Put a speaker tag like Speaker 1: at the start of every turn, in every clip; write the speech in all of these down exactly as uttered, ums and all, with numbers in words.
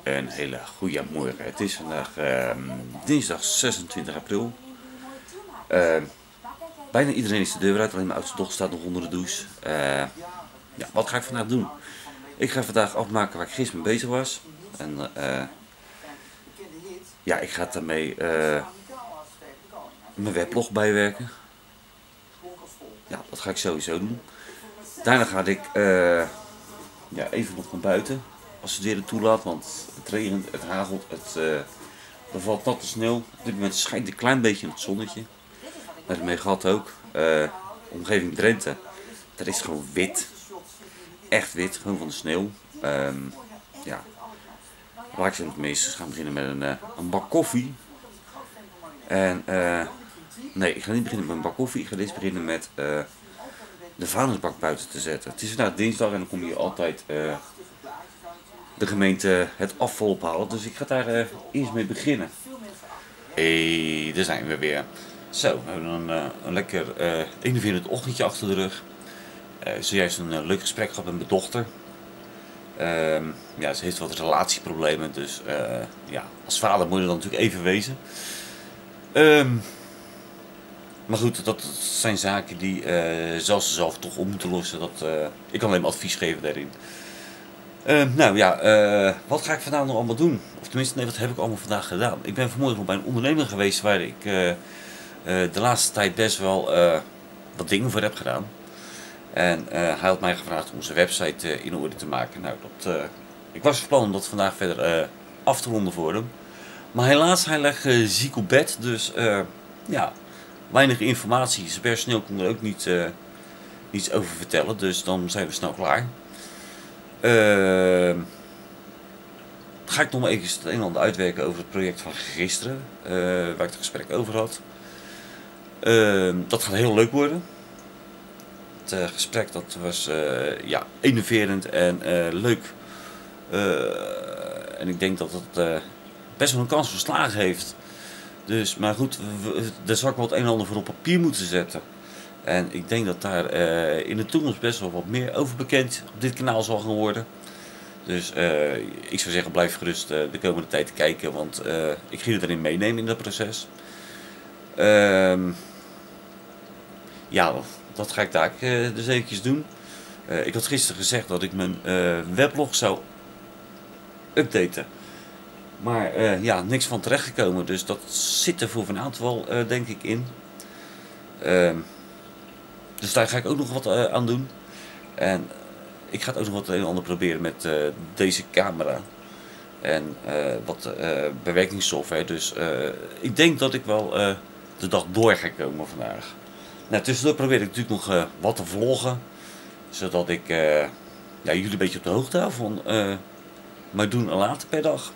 Speaker 1: Een hele goede morgen. Het is vandaag uh, dinsdag zesentwintig april. Uh, bijna iedereen is de deur uit, alleen mijn oudste dochter staat nog onder de douche. Uh, ja, wat ga ik vandaag doen? Ik ga vandaag afmaken waar ik gisteren mee bezig was. En uh, ja, ik ga daarmee uh, mijn weblog bijwerken. Ja, dat ga ik sowieso doen. Daarna ga ik uh, ja, even nog naar buiten. Als het weer het toelaat, want het regent, het hagelt, het, uh, er valt natte sneeuw. Op dit moment schijnt een klein beetje het zonnetje. Dat heb ik mee gehad ook. Uh, omgeving Drenthe, dat is gewoon wit. Echt wit, gewoon van de sneeuw. Um, ja. Laat ik ze het meest gaan beginnen met een, uh, een bak koffie. En uh, nee, ik ga niet beginnen met een bak koffie. Ik ga eerst beginnen met uh, de vuilnisbak buiten te zetten. Het is vandaag dinsdag en dan kom je altijd uh, de gemeente het afval ophalen. Dus ik ga daar uh, eerst mee beginnen. Hé, hey, daar zijn we weer. Zo, we hebben een, uh, een lekker uh, enerverend ochtendje achter de rug. Uh, zojuist een uh, leuk gesprek gehad met mijn dochter. Uh, ja, ze heeft wat relatieproblemen, dus uh, ja, als vader moet je dan natuurlijk even wezen. Uh, maar goed, dat zijn zaken die uh, zelfs ze zelf toch op moeten lossen. Dat, uh, ik kan alleen maar advies geven daarin. Uh, nou ja, uh, wat ga ik vandaag nog allemaal doen? Of tenminste, nee, wat heb ik allemaal vandaag gedaan? Ik ben vanmorgen nog bij een ondernemer geweest waar ik uh, uh, de laatste tijd best wel uh, wat dingen voor heb gedaan. En uh, hij had mij gevraagd om zijn website uh, in orde te maken. Nou, dat, uh, ik was van plan om dat vandaag verder uh, af te ronden voor hem. Maar helaas, hij ligt uh, ziek op bed. Dus uh, ja, weinig informatie. Zijn personeel kon er ook niet, uh, niets over vertellen. Dus dan zijn we snel klaar. Uh, ga ik nog maar even het een en ander uitwerken over het project van gisteren. Uh, waar ik het gesprek over had. Uh, dat gaat heel leuk worden. Het uh, gesprek dat was uh, ja, enerverend en uh, leuk. Uh, en ik denk dat het uh, best wel een kans voor slagen heeft. Dus, maar goed, we, daar zal ik wel het een en ander voor op papier moeten zetten. En ik denk dat daar uh, in de toekomst best wel wat meer over bekend op dit kanaal zal gaan worden. Dus uh, ik zou zeggen, blijf gerust uh, de komende tijd kijken, want uh, ik ga je erin meenemen in dat proces. Uh, ja, dat ga ik daar uh, dus eventjes doen. Uh, ik had gisteren gezegd dat ik mijn uh, weblog zou updaten. Maar uh, ja, niks van terechtgekomen. Dus dat zit er voor vanavond wel, uh, denk ik, in. Uh, dus daar ga ik ook nog wat uh, aan doen. En ik ga het ook nog wat een en ander proberen met uh, deze camera. En uh, wat uh, bewerkingssoftware. Dus uh, ik denk dat ik wel uh, de dag door ga komen vandaag. Nou, tussendoor probeer ik natuurlijk nog uh, wat te vloggen. Zodat ik uh, ja, jullie een beetje op de hoogte hou van uh, mijn doen en laten per dag.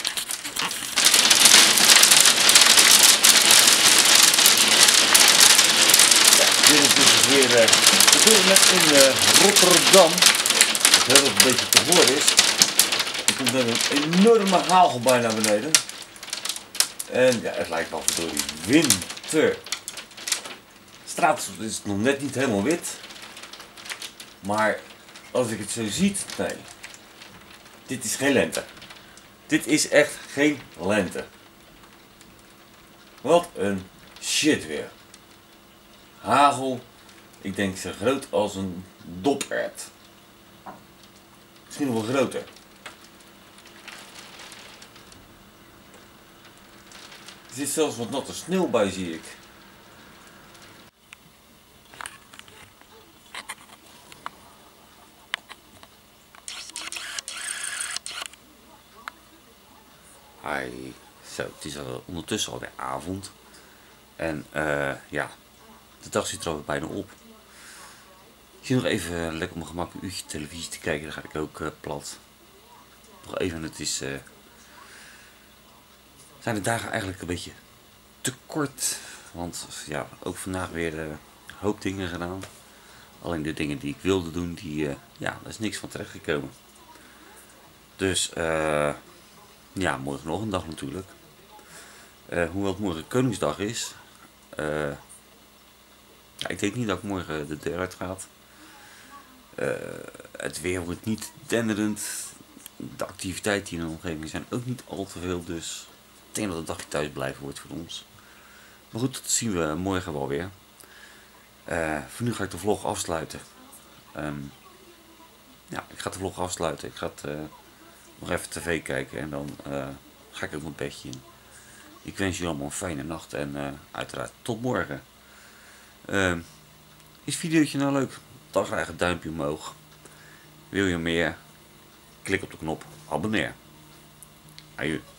Speaker 1: Ja, dit is dus weer uh, de net in uh, Rotterdam. Dat heel een beetje te horen is. Er komt net een enorme hagelbui naar beneden. En ja, het lijkt wel door die winter. De straat is nog net niet helemaal wit. Maar als ik het zo ziet, nee. Dit is geen lente. Dit is echt geen lente. Wat een shit weer. Hagel, ik denk zo groot als een dopert. Misschien nog wel groter. Er zit zelfs wat natte sneeuw bij, zie ik. Hi. Zo, het is al ondertussen alweer avond. En uh, ja, de dag zit er alweer bijna op. Ik zie nog even uh, lekker op mijn gemak een uurtje televisie te kijken. Dan ga ik ook uh, plat. Nog even, het is... Uh, zijn de dagen eigenlijk een beetje te kort. Want ja, ook vandaag weer een uh, hoop dingen gedaan. Alleen de dingen die ik wilde doen, die, uh, ja, daar is niks van terechtgekomen. Dus... Uh, ja, morgen nog een dag natuurlijk. Uh, hoewel het morgen Koningsdag is. Uh, ja, ik denk niet dat ik morgen de deur uit ga. Uh, het weer wordt niet denderend. de activiteiten hier in de omgeving zijn ook niet al te veel, dus ik denk dat het dagje thuis blijven wordt voor ons. Maar goed, dat zien we morgen wel weer. Uh, voor nu ga ik de vlog afsluiten. Um, ja, ik ga de vlog afsluiten. Ik ga het, uh, nog even tv kijken en dan uh, ga ik ook mijn bedje in. Ik wens jullie allemaal een fijne nacht en uh, uiteraard tot morgen. Uh, is het videootje nou leuk? Dan graag een duimpje omhoog. Wil je meer? Klik op de knop abonneer. Aju.